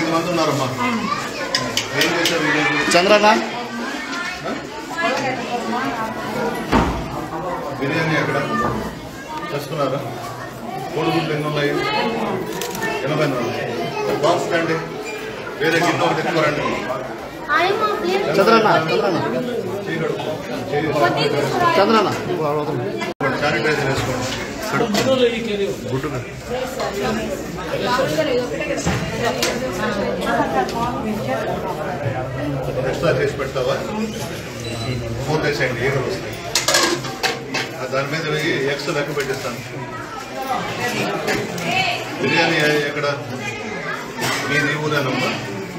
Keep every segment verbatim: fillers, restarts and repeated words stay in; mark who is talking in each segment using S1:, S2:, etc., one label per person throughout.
S1: మంది ఉన్నారమ్మా. ఏం చేశారు
S2: చంద్రన్న?
S1: బిర్యానీ ఎక్కడ చేసుకున్నారా? కోడిగుడ్లు ఎన్ని ఉన్నాయి? ఎనభై నాలుగు. బాక్స్ రండి, వేరే గిన్నె ఒకటి ఎత్తుకోరండి.
S2: చంద్రన్న చంద్రన్న
S1: శానిటైజర్ వేసుకోండి. గుడ్డు ఎక్స్ట్రా చేసి పెడతావా? మూత వేసేయండి, ఈగలు వస్తాయి. దాని మీద ఎక్స్ లెక్క పెట్టిస్తాను. బిర్యానీ ఎక్కడ మీది ఊరేనమ్మా?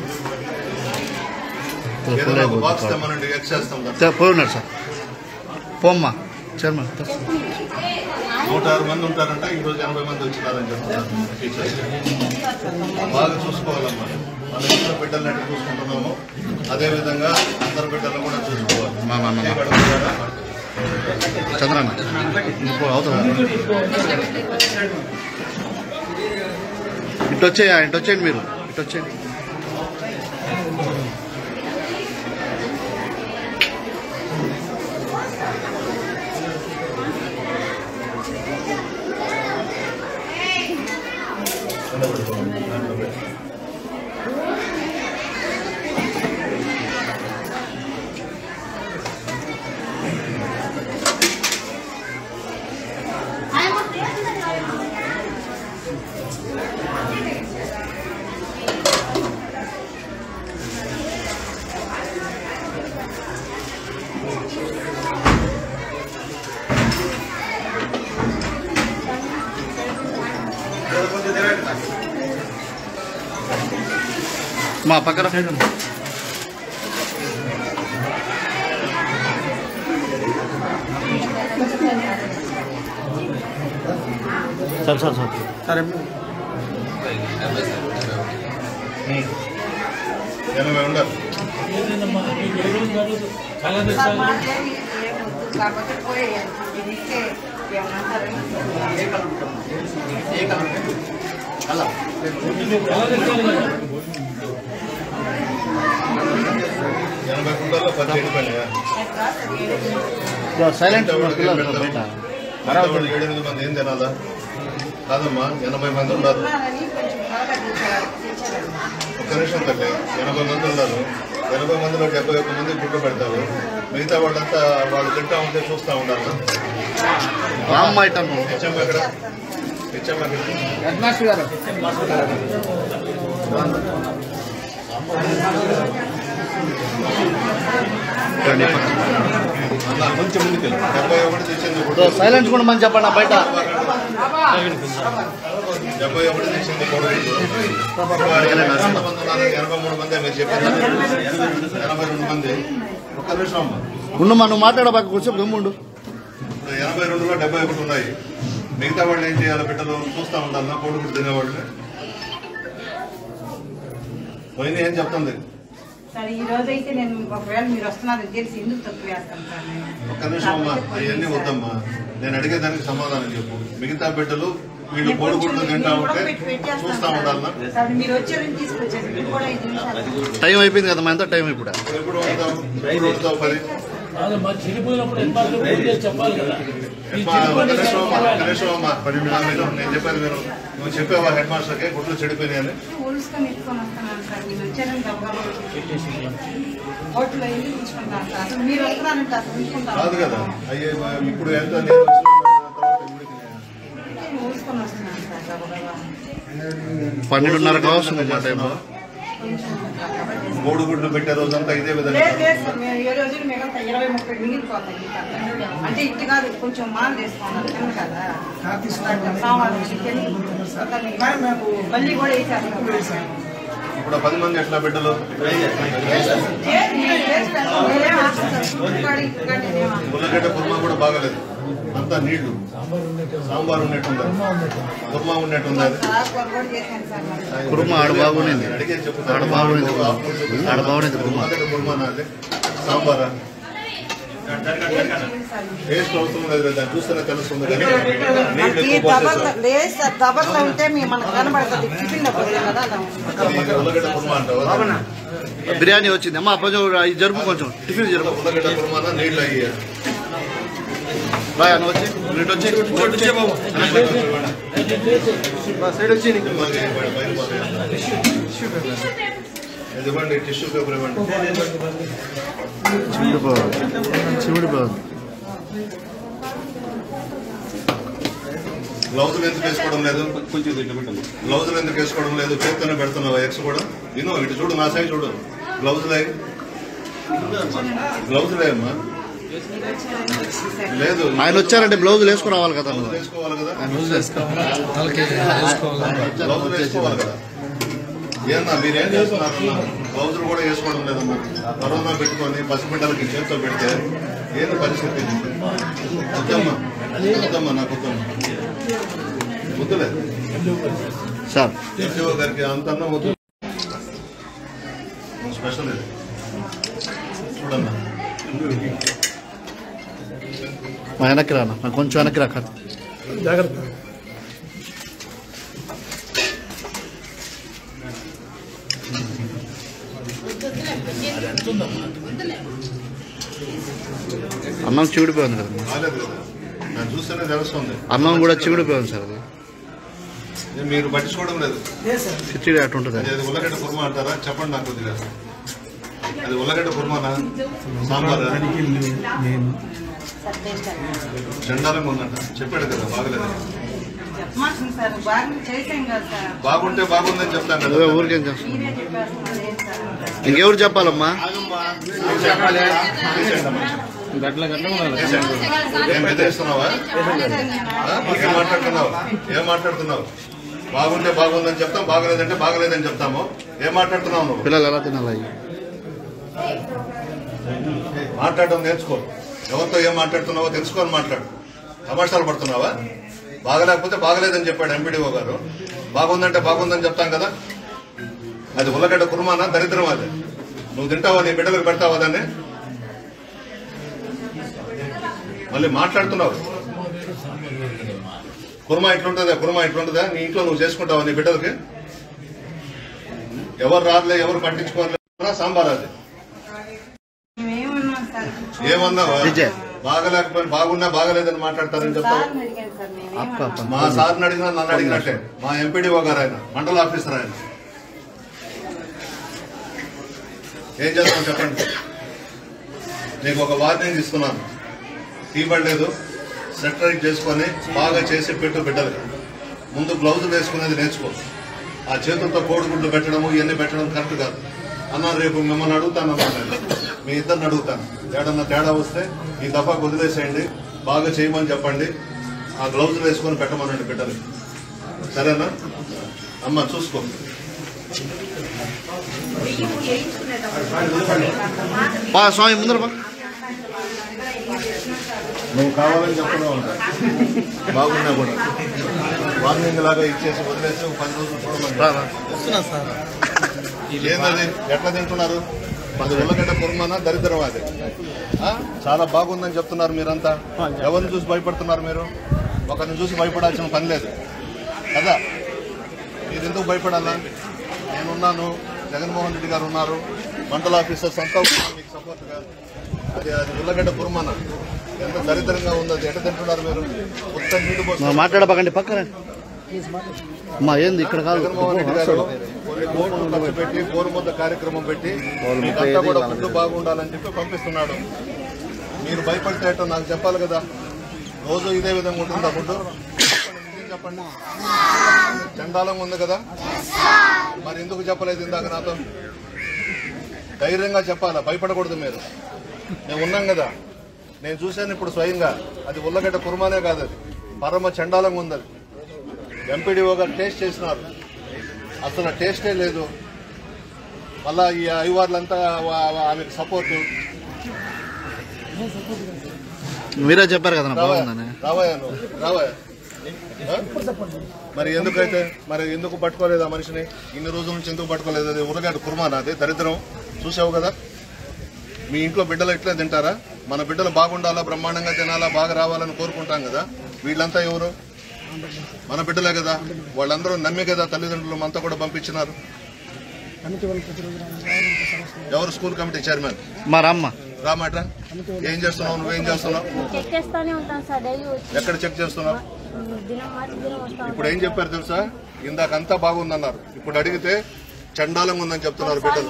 S1: ఏదైనా ఒక బాక్స్ తెమ్మనండి, ఎక్స్ వేస్తాం.
S2: పోయి ఉన్నాడు సార్. పోమ్మా చైర్మన్.
S1: నూట ఆరు మంది ఉంటారంట, ఈరోజు ఎనభై మంది వచ్చినారని చెప్తున్నారు టీచర్స్. బాగా చూసుకోవాలమ్మా. మన ఇంట్లో బిడ్డలను ఎట్లా చూసుకుంటున్నామో అదేవిధంగా అందరి బిడ్డలను కూడా చూసుకోవాలి.
S2: చంద్రన్న అవుతుంది. ఇటు వచ్చేయా, ఇటు వచ్చేయండి, మీరు ఇటు వచ్చేయండి. మా పక్కన సార్ సార్ సార్ సరే
S1: ఎనభై ఉండాలి. ఎనభై కుంటాల్లో పదిహేడు పైన
S2: సైలెంట్
S1: ఏడు ఎనిమిది మంది ఏం తినాలా? కాదమ్మా, ఎనభై మంది ఉన్నారు. ఒక్క నిమిషం తల్లి, ఎనభై మంది ఉన్నారు. ఎనభై మందిలో డెబ్బై ఒక్క మంది గుడ్లు పెడతారు. మిగతా వాళ్ళంతా వాళ్ళు తింటా ఉంటే చూస్తూ ఉండాలి. హెచ్ఎం ఎక్కడ? హెచ్ఎం ఎక్కడ? కొంచెం ముందుకు డెబ్బై ఒకటి తెచ్చింది.
S2: సైలెంట్ కూడా మంచి చెప్పండి. బయట
S1: డెబ్బై ఒకటి తెచ్చింది. ఎనభై మూడు మంది మీరు చెప్పారు. ఎనభై రెండు మంది. ఒక్క నిమిషం అమ్మా
S2: ఉండమ్మా, నువ్వు మాట్లాడబాక కొంచెం గమ్ముండు.
S1: ఇప్పుడు ఎనభై రెండులో డెబ్బై ఒకటి ఉన్నాయి. మిగతా వాళ్ళు ఏం చేయాలి? బిడ్డలు చూస్తూ ఉండాలన్నా కోడిగుడ్డు తినేవాళ్ళు. పోయిన ఏం చెప్తుంది?
S3: సరే, ఈ రోజు అయితే నేను ఒకవేళ మీరు వస్తున్నారని తెలిసి ఎందుకు తక్కువ వేస్తాను సార్.
S1: ఒక్క నిమిషం అమ్మా, అవన్నీ వద్దమ్మా. నేను అడిగేదానికి సమాధానం చెప్పు. మిగతా బిడ్డలు వీళ్ళు కోడిగుడ్లు తింటా ఉంటే చూస్తూ ఉండాలన్నా?
S3: మీరు వచ్చారని తీసుకొచ్చేసి కూడా ఐదు నిమిషాలు
S2: టైం అయిపోయింది కదా, మా ఎంత టైం ఇప్పుడు?
S1: ఎప్పుడు వండుతావు? ఎప్పుడు వండుతావు? పది నేను చెప్పాను మీరు నువ్వు చెప్పావా హెడ్ మాస్టర్కి గుడ్లు చెడిపోయినాయని?
S3: పోలీసుకొని ఎత్తుకొని వస్తున్నాను సార్. మీరు వచ్చారని గబగబా హోటల్లో వెళ్ళి తీసుకుంటాను సార్. అసలు మీరు వస్తున్నారంటే అసలు తీసుకుంటాను
S1: కాదు కదా. అయ్యే ఇప్పుడు ఎంత
S3: పోలీసుకొని వస్తున్నాను సార్ గబగబా.
S2: పన్నెండున్నర కావస్తుంది మా టైం.
S1: మూడు గుడ్లు పెట్టే రోజంతా ఇదే విధంగా
S3: ఏ రోజు మిగతా ఇరవై ముప్పై మిగిలిపోతాయి. అంటే ఇటు కాదు, కొంచెం మాలు వేసుకున్నాను కదా. మళ్ళీ కూడా వేసేస్తాను.
S1: ఇప్పుడు పది మంది ఎట్లా బిడ్డలు? ఉల్లగడ్డ కుర్మా కూడా బాగలేదు. అంతా నీళ్లు, సాంబార్ ఉన్నట్టుంది, కుర్మా ఉన్నట్టుంది.
S2: కుర్మా ఆడ బాగుంది,
S1: అడిగే
S2: ఆడ
S1: చెప్తాను.
S2: బాగుంది, ఆడ బాగుంది కుర్మా.
S1: కుర్మా నాది సాంబారా? టేస్ట్ అవసరం లేదు, దాన్ని చూస్తేనే తెలుస్తుంది కానీ
S3: మనకి దబర్లో లేదు సార్, దబర్లో ఉంటే మీ మనకు కనబడుతుంది. టిఫిన్ లో పోతుంది కదా అలా
S1: ఇది ఉల్లగడ్డ కుర్మా అంటావా?
S2: బిర్యానీ వచ్చింది అమ్మా, కొంచెం ఇది జరుపు, కొంచెం టిఫిన్ జరుపు.
S1: ఉల్లగడ్డ కుర్మానా నీళ్ళు అయ్యా
S2: బాయ్ అన్న వచ్చి ఇటు వచ్చి సైడ్ వచ్చి
S1: ఇవ్వండి, టిష్యూ పేపర్ ఇవ్వండి.
S2: చిమిడిపోవాలి చిమిడిపోవాలి.
S1: గ్లౌజులు ఎందుకు వేసుకోవడం లేదు? కొంచెం గ్లౌజులు ఎందుకు వేసుకోవడం లేదు? చేత్తోనే పెడుతున్నావా ఎక్స్ కూడా? విను, ఇటు చూడు, నా సైడ్ చూడు. గ్లౌజులే గ్లౌజులే అమ్మా. లేదు,
S2: ఆయన వచ్చారంటే బ్లౌజులు వేసుకుని రావాలి కదా.
S1: గ్లౌజులు వేసుకోవాలి కదా,
S2: బ్లౌజులు
S1: గ్లౌజులు వేసుకోవాలి కదా. ఏమన్నా మీరేం చేస్తున్నారు? గ్లౌజులు కూడా వేసుకోవడం లేదమ్మా. కరోనా పెట్టుకొని పసిబిడ్డలకి చేతితో పెడితే ఏంటి పరిస్థితి? వద్దమ్మా, వద్దమ్మా, నాకు వద్దమ్మా, వద్దులేదు
S2: సార్.
S1: ఎస్టీఓ గారికి అంత అన్నం వద్దు. స్పెషల్ ఇది చూడన్నా.
S2: వెనక్కి రానా, కొంచెం వెనక్కి రా.
S4: జాగ్రత్త.
S2: అన్నం చివిడిపోయింది కదా,
S1: బాగాలేదు కదా, నేను చూస్తేనే తెలుస్తుంది.
S2: అన్నం కూడా చివిడిపోయింది సార్. అది
S1: మీరు పట్టించుకోవడం లేదు.
S2: కిచిడి అటు ఉంటుంది.
S1: అది ఉల్లగడ్డ కుర్మా అంటారా? చెప్పండి నాకు కొద్దిగా. అది ఉల్లగడ్డ కుర్మానా సాంబారా? చండాలంగా ఉందంట, చెప్పాడు కదా, బాగలేదు.
S3: చెప్పమాల్సింది సార్, బాగా చేసాం కదా సార్.
S1: బాగుంటే బాగుందని చెప్తాను కదా.
S2: ఊరికేం చేస్తాం,
S3: మీరే చెప్పేస్తున్నారు ఏం సార్?
S2: ఇంకెవరు చెప్పాలమ్మా?
S1: ఏం బెదిరిస్తున్నావా? ఏం మాట్లాడుతున్నావు? ఏం మాట్లాడుతున్నావు? బాగుంటే బాగుందని చెప్తాం, బాగలేదంటే బాగలేదని చెప్తాము. ఏం మాట్లాడుతున్నావు నువ్వు?
S2: పిల్లలు ఎలా తినాలి?
S1: మాట్లాడడం నేర్చుకో. ఎవరితో ఏం మాట్లాడుతున్నావో తెలుసుకొని మాట్లాడు. తమాషాలు పడుతున్నావా? బాగలేకపోతే బాగలేదని చెప్పాడు ఎంపీడీఓ గారు. బాగుందంటే బాగుందని చెప్తాం కదా. అది ఉల్లగడ్డ కుర్మానా దరిద్రం? అది నువ్వు తింటావా? నీ బిడ్డలకు పెడతావా దాన్ని? మళ్ళీ మాట్లాడుతున్నావు. కుర్మా ఇట్లుంటుందా? కుర్మా ఇట్లుంటుందా? నీ ఇంట్లో నువ్వు చేసుకుంటావా నీ బిడ్డలకి? ఎవరు రాదులే, ఎవరు పట్టించుకోవాలి. సాంబార్ అది
S3: మేమేమన్నాం సార్?
S1: ఏమన్నావా?
S2: విజయ్.
S1: బాగలేకపోయినా బాగున్నా బాగలేదని మాట్లాడతారని చెప్తావు.
S3: సార్ని అడిగాను సార్, మేమేమన్నాం?
S1: మా సార్ని అడిగినా నన్ను అడిగినట్టే. మా ఎంపీడీఓ గారు ఆయన, మండల ఆఫీసర్ ఆయన. ఏం చేస్తాం చెప్పండి. నీకు ఒక వార్నింగ్ ఇస్తున్నాను. తీయబడలేదు, సెటరైట్ చేసుకొని బాగా చేసి పెట్టు బిడ్డలకి. ముందు గ్లౌజులు వేసుకునేది నేర్చుకో. ఆ చేతులతో కోడిగుడ్లు పెట్టడము ఇవన్నీ పెట్టడం కరెక్ట్ కాదు. అన్న రేపు మిమ్మల్ని అడుగుతాను అన్నాను, మీ ఇద్దరిని అడుగుతాను. ఏడన్నా తేడా వస్తే ఈ దఫా వదిలేసేయండి, బాగా చేయమని చెప్పండి. ఆ గ్లౌజులు వేసుకొని పెట్టమనండి బిడ్డలకి. సరేనా అమ్మ? చూసుకో.
S2: బా స్వామి ముందర బా.
S1: నువ్వు కావాలని చెప్తున్నావు అంట. బాగున్నా కూడా వార్నింగ్ లాగా ఇచ్చేసి వదిలేసి ఒక పది రోజులు చూడమని. ఏంటది? ఎట్లా తింటున్నారు? అది ఉల్లగడ్డ కుర్మానా దరిద్రం? అది చాలా బాగుందని చెప్తున్నారు మీరంతా. ఎవరిని చూసి భయపడుతున్నారు మీరు? ఒకరిని చూసి భయపడాల్సిన పని లేదు కదా. మీరు ఎందుకు భయపడాలా? నేనున్నాను, జగన్మోహన్ రెడ్డి గారు ఉన్నారు, మండల ఆఫీసర్స్ అంతా ఉన్నారు మీకు సపోర్ట్గా. అది అది ఉల్లగడ్డ కుర్మానా? ఎంత దరిద్రంగా ఉంది అది. ఎట్లా తింటున్నారు మీరు? ఉత్త నీళ్ళు పోసి.
S2: మాట్లాడబాకండి, పక్కన అమ్మా. ఏంది ఇక్కడ కాదు.
S1: జగన్మోహన్ రెడ్డి గారు కొన్ని కోట్లు ఖర్చు పెట్టి గోరుముద్ద కార్యక్రమం పెట్టి మీకంతా కూడా ఫుడ్ బాగుండాలని చెప్పి పంపిస్తున్నాడు. మీరు భయపడితే ఏంటో నాకు చెప్పాలి కదా. రోజు ఇదే విధంగా ఉంటుందా ఫుడ్? చెప్పండి. చండాలంగా ఉంది కదా, మరి ఎందుకు చెప్పలేదు ఇందాక నాతో? ధైర్యంగా చెప్పాలా, భయపడకూడదు మీరు. మేము ఉన్నాం కదా, నేను చూశాను ఇప్పుడు స్వయంగా. అది ఉల్లగడ్డ కుర్మానే కాదు, అది పరమ చండాలంగా ఉంది. అది ఎంపీడీఓ గారు టేస్ట్ చేసినారు, అసలు టేస్టే లేదు. మళ్ళా ఈ అయ్యవార్లంతా ఆమెకు సపోర్టు.
S2: మీరే చెప్పారు కదా బాగుందని.
S1: రావయ్యా నువ్వు, రావయ్యా. మరి ఎందుకైతే మరి ఎందుకు పట్టుకోలేదు ఆ మనిషిని? ఇన్ని రోజుల నుంచి ఎందుకు పట్టుకోలేదు? అది ఉల్లగడ్డ కుర్మానా? అది దరిద్రం. చూసావు కదా, మీ ఇంట్లో బిడ్డలు ఇట్లా తింటారా? మన బిడ్డలు బాగుండాలా, బ్రహ్మాండంగా తినాలా, బాగా రావాలని కోరుకుంటాం కదా. వీళ్ళంతా ఎవరు? మన బిడ్డలే కదా. వాళ్ళందరూ నమ్మి కదా తల్లిదండ్రులు మనతో కూడా పంపించినారు. ఎవరు? School committee chairman.
S2: మా రామ్మ
S1: రామాట ఏం చేస్తున్నావు? నువ్వేం చేస్తున్నావు? ఎక్కడ చెక్ చేస్తున్నావు? ఇప్పుడు ఏం చెప్పారు తెలుసా? ఇందాకంతా బాగుందన్నారు, ఇప్పుడు అడిగితే చండాలంగా ఉందని చెప్తున్నారు బిడ్డలు.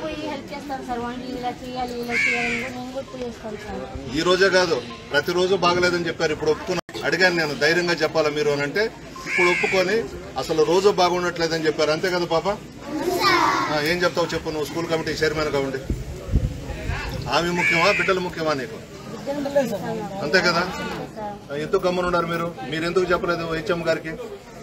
S1: ఈ రోజే కాదు, ప్రతిరోజు బాగలేదని చెప్పారు. ఇప్పుడు ఒప్పుకున్నా. అడిగాను నేను, ధైర్యంగా చెప్పాలా మీరు అని అంటే ఇప్పుడు ఒప్పుకొని అసలు రోజు బాగుండట్లేదని చెప్పారు. అంతే కదా పాప? ఏం చెప్తావు చెప్పు. నువ్వు స్కూల్ కమిటీ చైర్మన్ గా ఉండి ఆమె ముఖ్యమా, బిడ్డలు ముఖ్యమా నీకు? అంతే కదా. ఎందుకు గమ్మునున్నారు మీరు? మీరు ఎందుకు చెప్పలేదు హెచ్ఎం గారికి?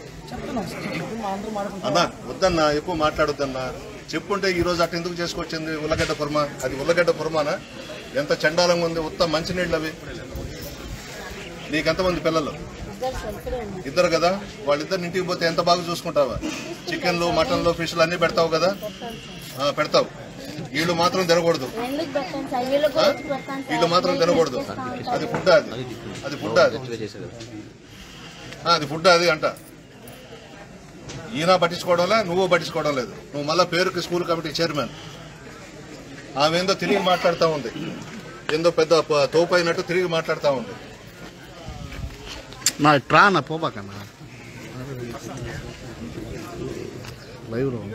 S1: అన్నా వద్దన్నా, ఎక్కువ మాట్లాడొద్దన్నా. చెప్పుంటే ఈ రోజు అట్ట ఎందుకు చేసుకొచ్చింది ఉల్లగడ్డ కుర్మా? అది ఉల్లగడ్డ కుర్మానా? ఎంత చండాలంగా ఉంది. ఉత్త మంచినీళ్ళు అవి. నీకెంతమంది పిల్లలు? ఇద్దరు కదా. వాళ్ళిద్దరు ఇంటికి పోతే ఎంత బాగా చూసుకుంటావా? చికెన్లు, మటన్లు, ఫిష్లు అన్ని పెడతావు కదా. పెడతావు. వీళ్ళు మాత్రం తినకూడదు. వీళ్ళు మాత్రం తినకూడదు. అది ఫుడ్. అది అది ఫుడ్. అది అది ఫుడ్. అది అంట. ఈయన పట్టించుకోవడంలే, నువ్వు పట్టించుకోవడం లేదు. నువ్వు మళ్ళా పేరుకి స్కూల్ కమిటీ చైర్మన్. ఆమె ఏందో తిరిగి మాట్లాడుతూ ఉంది, ఏందో పెద్ద తోపు అయినట్టు తిరిగి మాట్లాడుతూ ఉంది.
S2: నా ప్రాణ పోబాకన్నా లైవ్ లో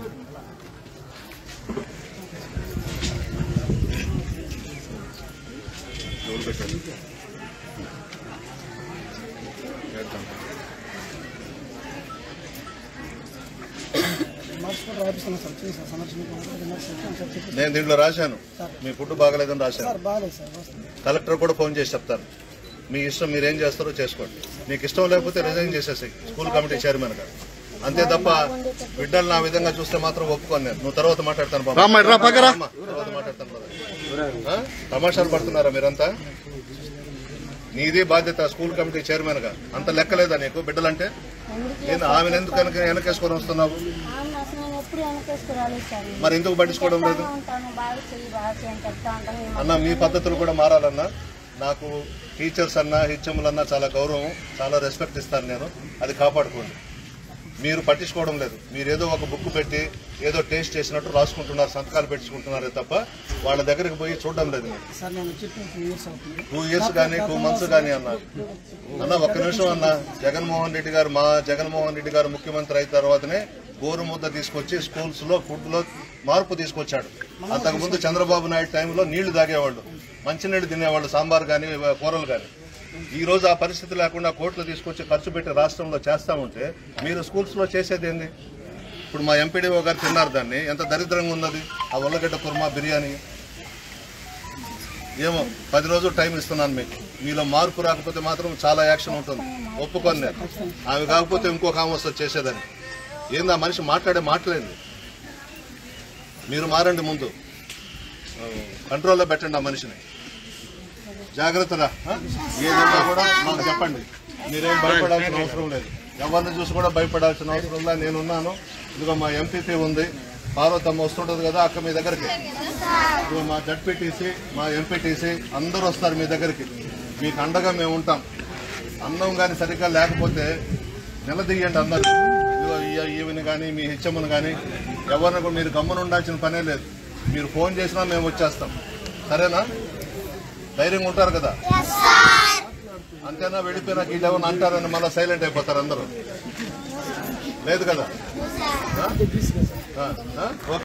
S1: నేను దీంట్లో రాశాను, మీ ఫుడ్ బాగలేదని రాశాను. కలెక్టర్ కూడా ఫోన్ చేసి చెప్తాను. మీ ఇష్టం, మీరేం చేస్తారో చేసుకోండి. మీకు ఇష్టం లేకపోతే రిజైన్ చేసేసాయి స్కూల్ కమిటీ చైర్మన్ గా. అంతే తప్ప బిడ్డలు నా విధంగా చూస్తే మాత్రం ఒప్పుకోను నేను. నువ్వు తర్వాత మాట్లాడతాను బాబు, తర్వాత మాట్లాడతాను. తమాషాలు పడుతున్నారా మీరంతా? నీదే బాధ్యత స్కూల్ కమిటీ చైర్మన్ గా. అంత లెక్కలేదా నీకు బిడ్డలంటే? నేను ఆమెను ఎందుకు కనుక వెనకేసుకొని వస్తున్నావు? మరి ఎందుకు పట్టించుకోవడం లేదు అన్న? మీ పద్ధతులు కూడా మారాలన్నా. నాకు టీచర్స్ అన్నా, హెచ్ఎంలన్నా చాలా గౌరవం, చాలా రెస్పెక్ట్ ఇస్తాను నేను. అది కాపాడుకోండి. మీరు పట్టించుకోవడం లేదు. మీరు ఏదో ఒక బుక్ పెట్టి ఏదో టేస్ట్ చేసినట్టు రాసుకుంటున్నారు, సంతకాలు పెట్టించుకుంటున్నారే తప్ప వాళ్ళ దగ్గరికి పోయి చూడడం లేదు. టూ ఇయర్స్ కానీ టూ మంత్స్ కానీ అన్నారు అన్న. ఒక్క నిమిషం అన్న. జగన్మోహన్ రెడ్డి గారు, మా జగన్మోహన్ రెడ్డి గారు ముఖ్యమంత్రి అయిన తర్వాతనే గోరు ముద్ద తీసుకొచ్చి స్కూల్స్ లో ఫుడ్ లో మార్పు తీసుకొచ్చాడు. అంతకుముందు చంద్రబాబు నాయుడు టైంలో నీళ్లు తాగేవాళ్ళు, మంచినీళ్ళు తినేవాళ్ళు, సాంబార్ కానీ కూరలు కానీ. ఈ రోజు ఆ పరిస్థితి లేకుండా కోట్లు తీసుకొచ్చి ఖర్చు పెట్టి రాష్ట్రంలో చేస్తా ఉంటే మీరు స్కూల్స్ లో చేసేది ఏంది? ఇప్పుడు మా ఎంపీడీఓ గారు తిన్నారు దాన్ని, ఎంత దరిద్రంగా ఉన్నది ఆ ఉల్లగడ్డ కుర్మా బిర్యానీ. ఏమో పది రోజులు టైం ఇస్తున్నాను మీకు. మీలో మార్పు రాకపోతే మాత్రం చాలా యాక్షన్ ఉంటుంది. ఒప్పుకొని నేను. ఆమె కాకపోతే ఇంకొక ఆమె వస్తుంది చేసేదని. ఏంది ఆ మనిషి మాట్లాడే మాట్లాడింది? మీరు మారండి ముందు, కంట్రోల్లో పెట్టండి ఆ మనిషిని. జాగ్రత్తగా ఏదన్నా కూడా మాకు చెప్పండి. మీరేం భయపడాల్సిన అవసరం లేదు. ఎవరిని చూసి కూడా భయపడాల్సిన అవసరం లేదు. నేనున్నాను. ఇదిగో మా ఎంపీపీ ఉంది, పార్వతమ్మ వస్తుంటది కదా అక్క మీ దగ్గరికి. ఇదిగో మా జడ్పీటీసీ, మా ఎంపీటీసీ అందరూ వస్తారు మీ దగ్గరికి. మీకు అండగా మేము ఉంటాం. అన్నం కానీ సరిగ్గా లేకపోతే నిలదీయండి అందరూ. ఇదిగో ఈవెని కానీ మీ హెచ్ఎంను కానీ ఎవరిని కూడా మీరు గమ్మున ఉండాల్సిన పనే లేదు. మీరు ఫోన్ చేసినా మేము వచ్చేస్తాం. సరేనా? ధైర్యంగా ఉంటారు కదా? అంతేనా? వెళ్ళిపోయినా వీళ్ళు ఏమన్నా అంటారని మళ్ళీ సైలెంట్ అయిపోతారు అందరూ. లేదు కదా? ఓకే.